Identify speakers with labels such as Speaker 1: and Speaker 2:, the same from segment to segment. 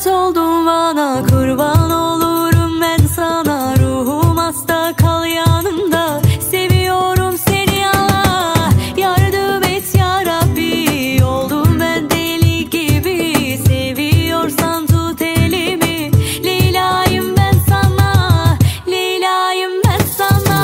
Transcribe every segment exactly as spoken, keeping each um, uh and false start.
Speaker 1: Hasret oldun bana, kurban olurum ben sana. Ruhum hasta, kal yanımda. Seviyorum seni Allah, yardım et ya Rabbi. Oldum ben deli gibi, seviyorsan tut elimi. Leyla'yım ben sana, Leyla'yım ben sana.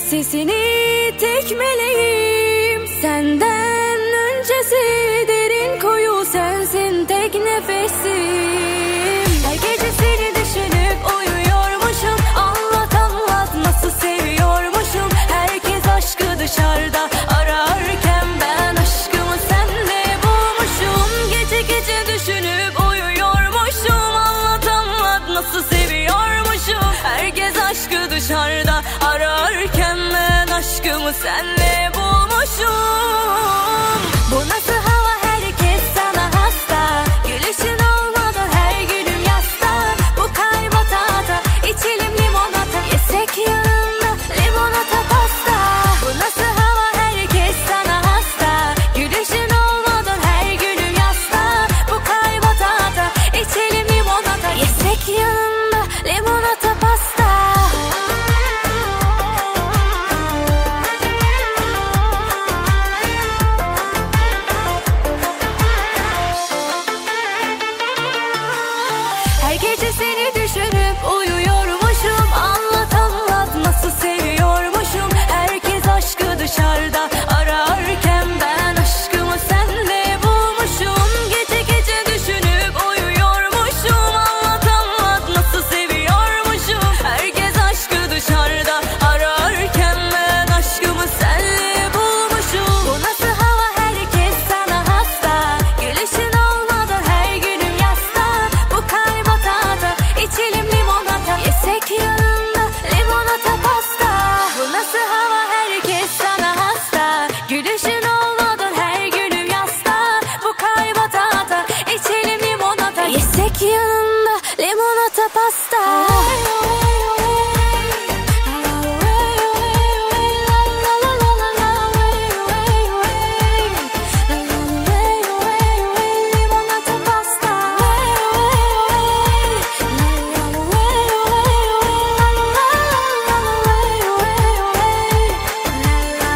Speaker 1: Sesini tekmeleyim, senden öncesi derin kuyu sensin, tek nefesim. Her gece seni düşünüp uyuyormuşum, anlat anlat nasıl seviyormuşum. Herkes aşkı dışarıda ararken ben aşkımı sende bulmuşum. Gece gece düşünüp uyuyormuşum, anlat anlat nasıl seviyormuşum. Herkes aşkı dışarıda ararken ben aşkımı senle bulmuşum. Bu nasıl hava, herkes sana hasta. Gülüşün olmadan her günüm yasta. Bu kalp atata, içelim limonata. Yesek yanında limonata pasta. Bu nasıl hava, herkes sana hasta. Gülüşün olmadan her günüm yasta. Bu kalp atata, içelim limonata. Yesek yanında limonata pasta. Her gece seni düşünüp uyuyormuşum, anlat anlat nasıl seviyormuşum. Herkes aşkı dışarıda ararken ben aşkımı senle bulmuşum. Gece gece düşünüp uyuyormuşum, anlat anlat nasıl seviyormuşum. Herkes aşkı dışarıda ararken ben aşkımı senle bulmuşum. Bu nasıl hava, herkes sana hasta. Gülüşün olmadan her günüm yasta. Bu kalp atata, içelim limonata. Yesek yanında limonata pasta. Bu nasıl hava, herkes sana hasta. Gülüşün olmadan her günüm yasta. Bu kalp atata, içelim limonata. Yesek yanında limonata pasta. La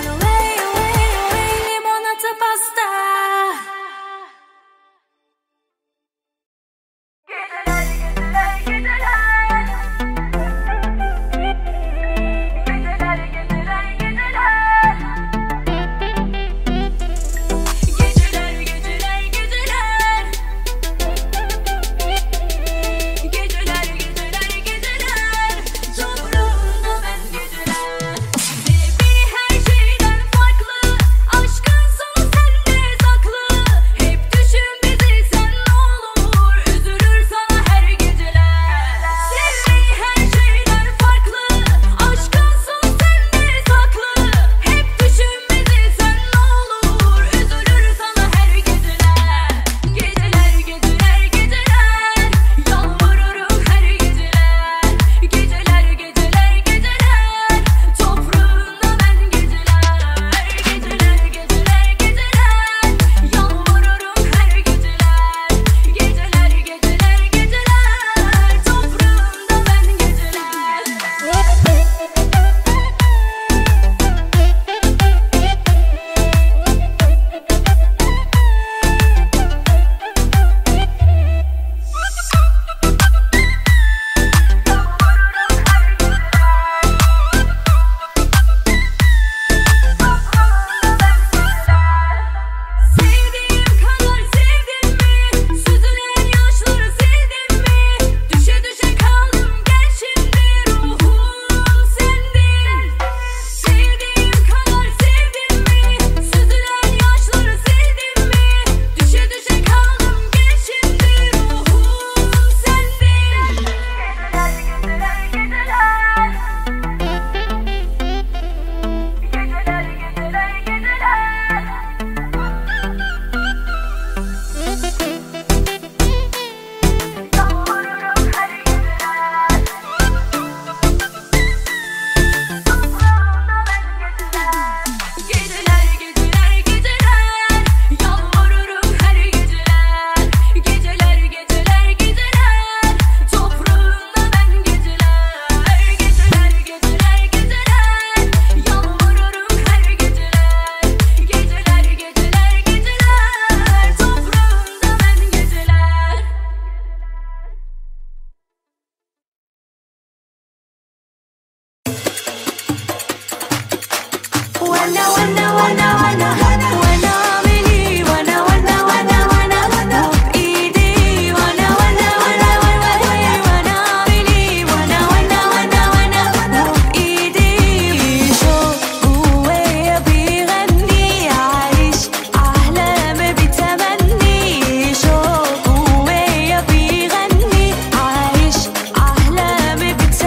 Speaker 1: وانا وانا وانا وانا وانا اعملي وانا وانا وانا وانا وبايدي وانا وانا وانا وانا وانا اعملي وانا وانا وانا وانا وبايدي شوق جوايا بيغني عايش احلام بتمني شوق جوايا بيغني عايش احلام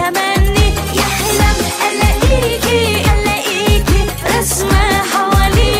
Speaker 1: بتمني يحلم الاقيكي الاقيكي رسمة حواليكي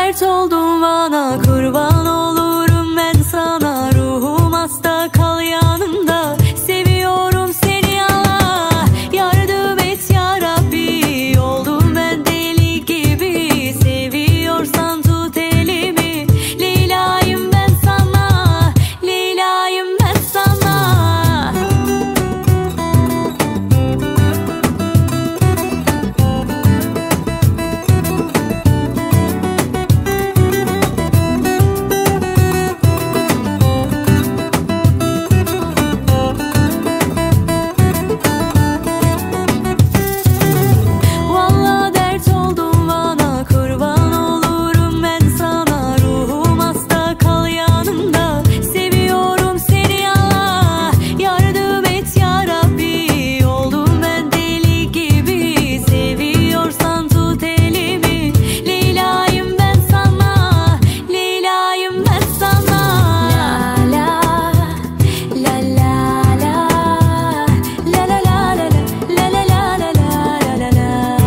Speaker 1: dert oldun bana, kurban olurum ben sana. Ruhum hasta, kal yanımda. Seviyorum seni Allah, yardım et ya Rabbi. Oldum ben deli gibi, seviyorsan tut elimi. Leyla'yım ben sana, Leyla'yım ben sana. Vallahi dert oldun bana, kurban olurum ben sana. Ruhum hasta, kal yanımda. Seviyorum seni Allah, yardım et ya Rabbi. Oldum ben deli gibi, seviyorsan tut elimi. Leyla'yım ben sana, Leyla'yım ben sana. La la la la la la la la la la la la la la la la la.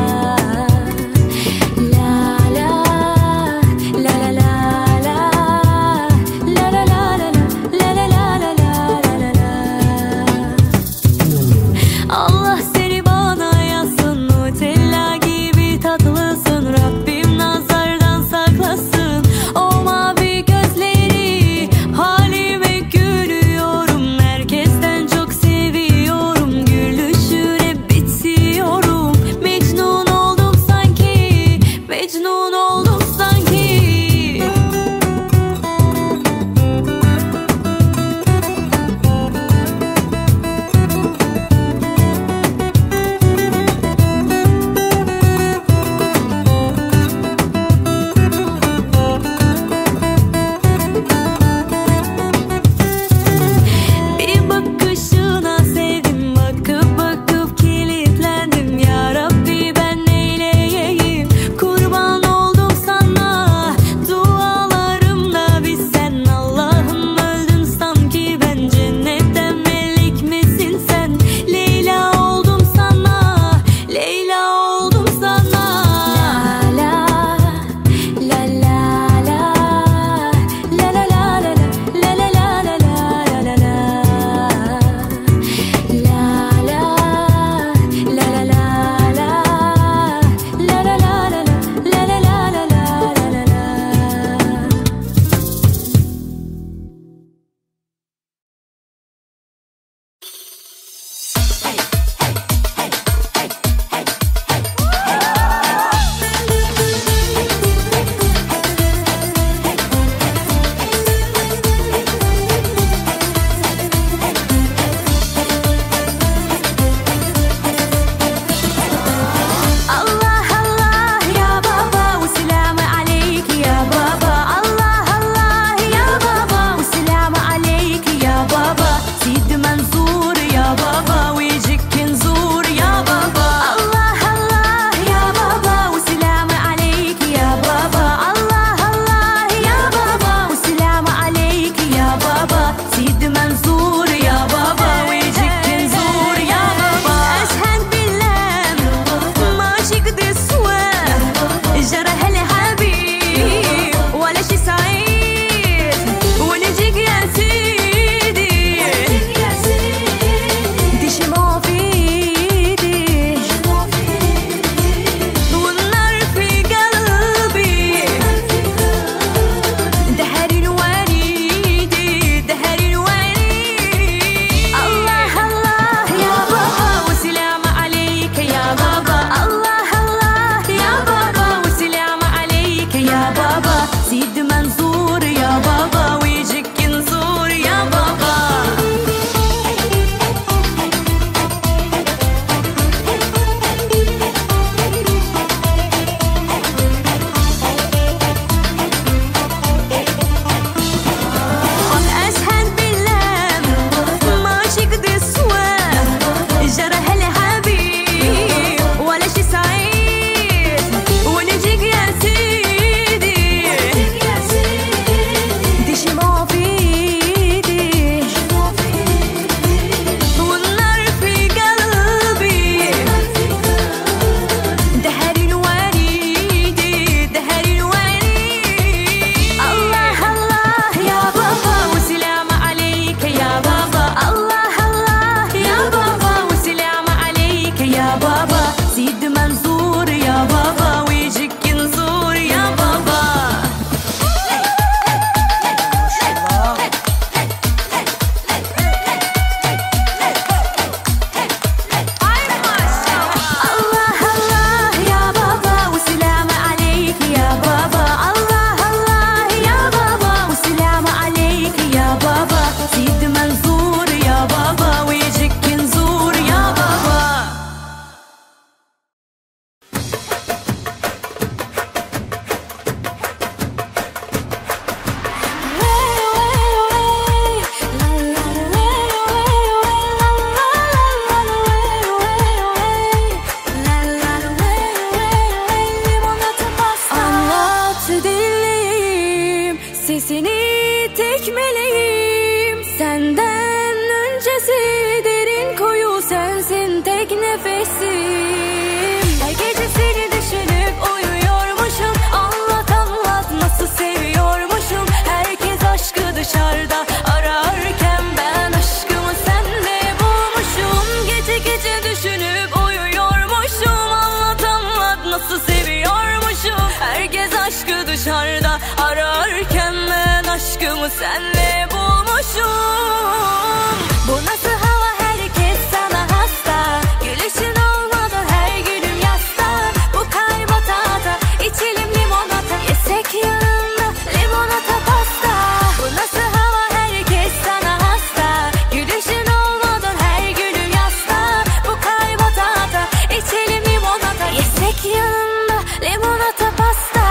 Speaker 1: Allah seni bana yazsın, Nutella gibi tatlısın. Rabbim nazardan saklasın o mavi gözleri. Halime gülüyorum, herkesten çok seviyorum. Gülüşüne bitiyorum, Mecnun oldum sanki, Mecnun oldum sanki. nefesim. Her gece seni düşünüp uyuyormuşum. Anlat anlat nasıl seviyormuşum. Herkes aşkı dışarıda ararken ben aşkımı sende bulmuşum. Gece gece düşünüp uyuyormuşum. Anlat anlat nasıl seviyormuşum. Herkes aşkı dışarıda ararken ben aşkımı senle bulmuşum. Bu nasıl hava, herkes sana hasta. Gülüşün olmadan her günüm yasta. Bu kalp batata, içelim limonata. Yesek yanında limonata pasta. Bu nasıl hava, herkes sana hasta. Gülüşün olmadan her günüm yasta. Bu kalp batata, içelim limonata. Yesek yanında limonata pasta.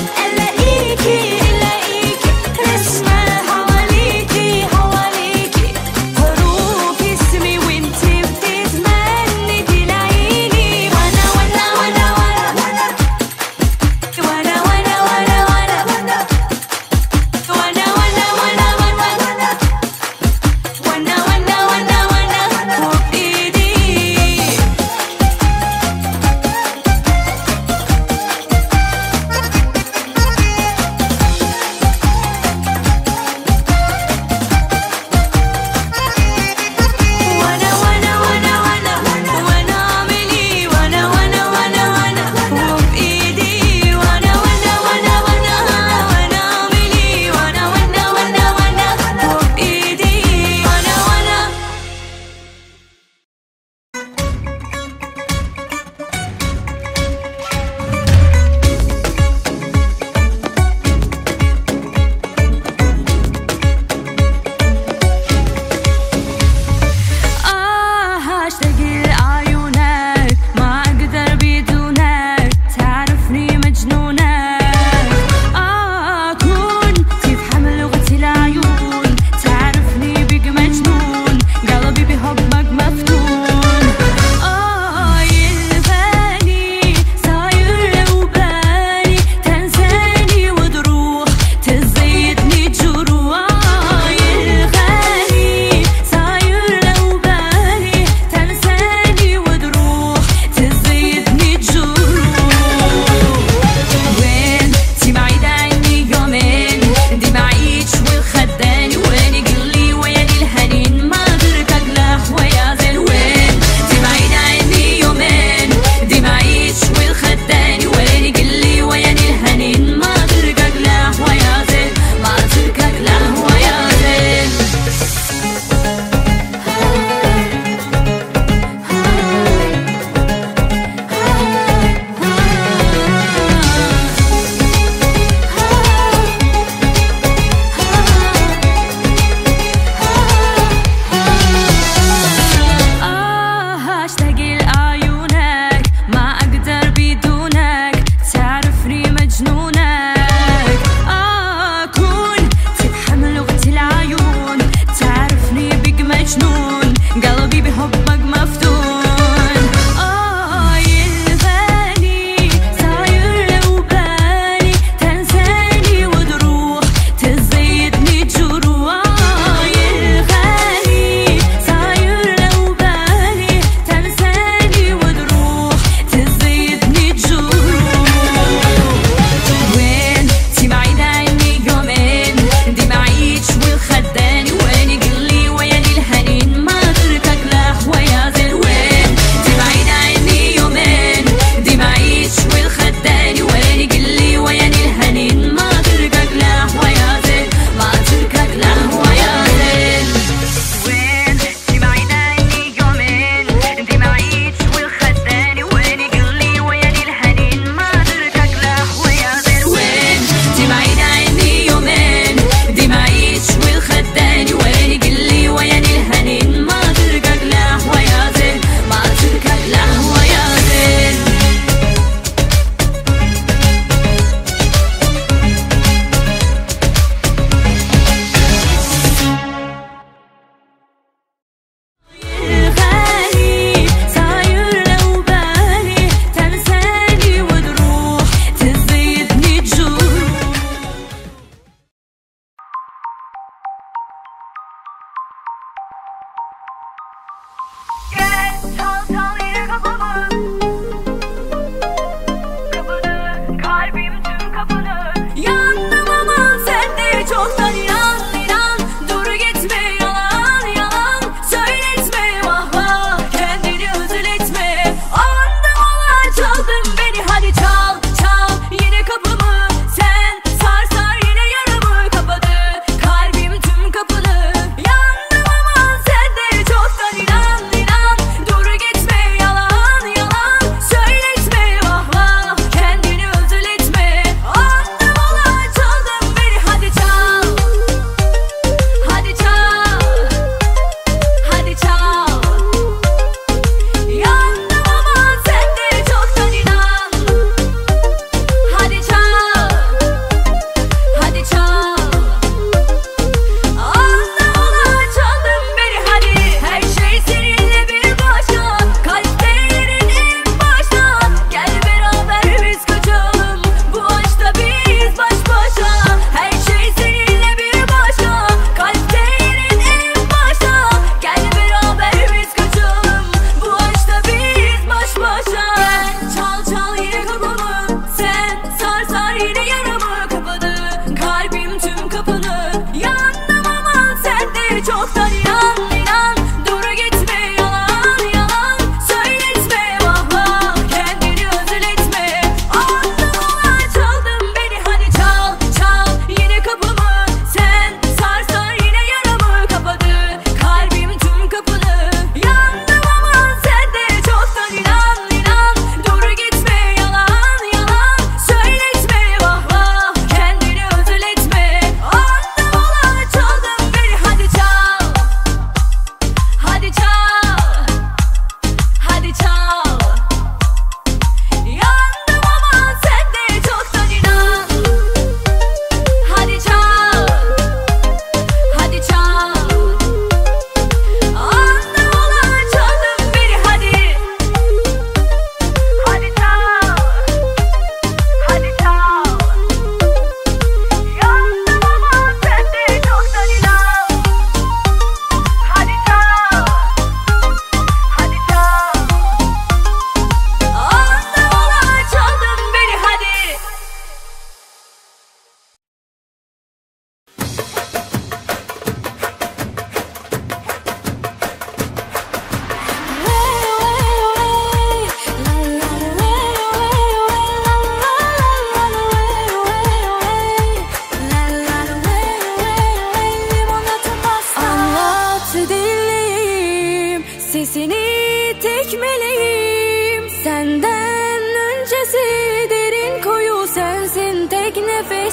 Speaker 1: الاقيكي الاقيكي رسمة حواليكي حواليكي حروف اسمي وانتي بتتمني تلاقيني وانا وانا وانا وانا وانا وانا وانا وانا وانا وانا وانا وانا وانا وانا وانا وبإيدي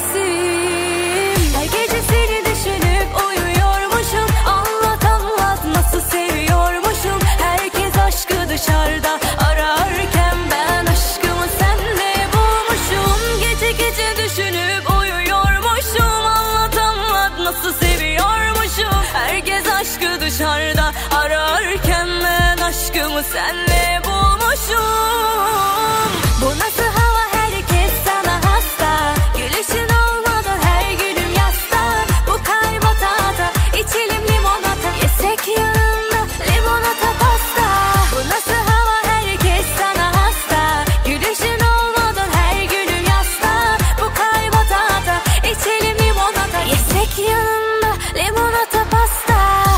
Speaker 1: nefesim. Her gece seni düşünüp uyuyormuşum. Anlat anlat nasıl seviyormuşum. Herkes aşkı dışarıda ararken ben aşkımı senle bulmuşum. Gece gece düşünüp uyuyormuşum. Anlat anlat nasıl seviyormuşum. Herkes aşkı dışarıda ararken ben aşkımı senle bulmuşum. Bu nasıl hava, herkes sana hasta. Gülüşün olmadan her günüm yasta. Bu kalp atata, içelim limonata. Yesek yanında limonata pasta. Bu nasıl hava, herkes sana hasta. Gülüşün olmadan her günüm yasta. Bu kalp atata, içelim limonata. Yesek yanında limonata pasta.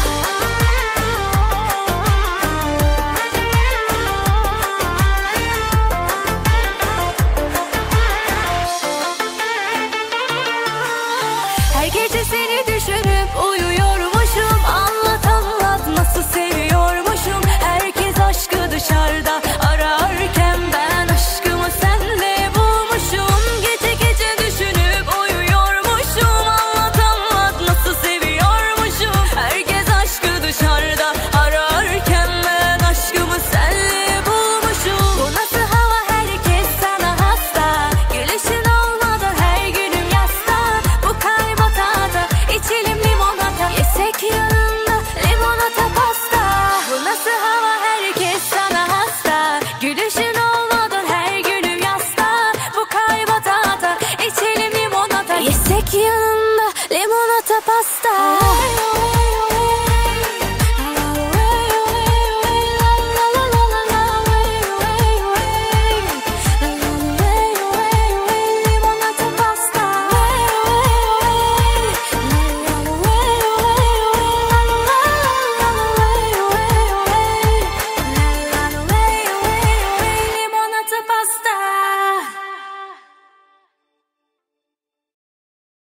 Speaker 1: Her gece seni düşünüp uyuyormuşum. Anlat anlat nasıl seviyormuşum. Herkes aşkı dışarıda ararken ben aşkımı senle bulmuşum. Gece gece düşünüp uyuyormuşum. Anlat anlat nasıl seviyormuşum. Herkes aşkı dışarıda ararken ben aşkımı senle bulmuşum. Bu nasıl hava, herkes sana hasta. Gülüşün olmadan her günüm yasta. Bu kalp atata, içelim limonata. Yesek yanında limonata pasta. Bu nasıl hava, herkes sana hasta. Gülüşün olmadan her günüm yasta. Bu kalp atata, içelim limonata. Yesek yanında limonata pasta.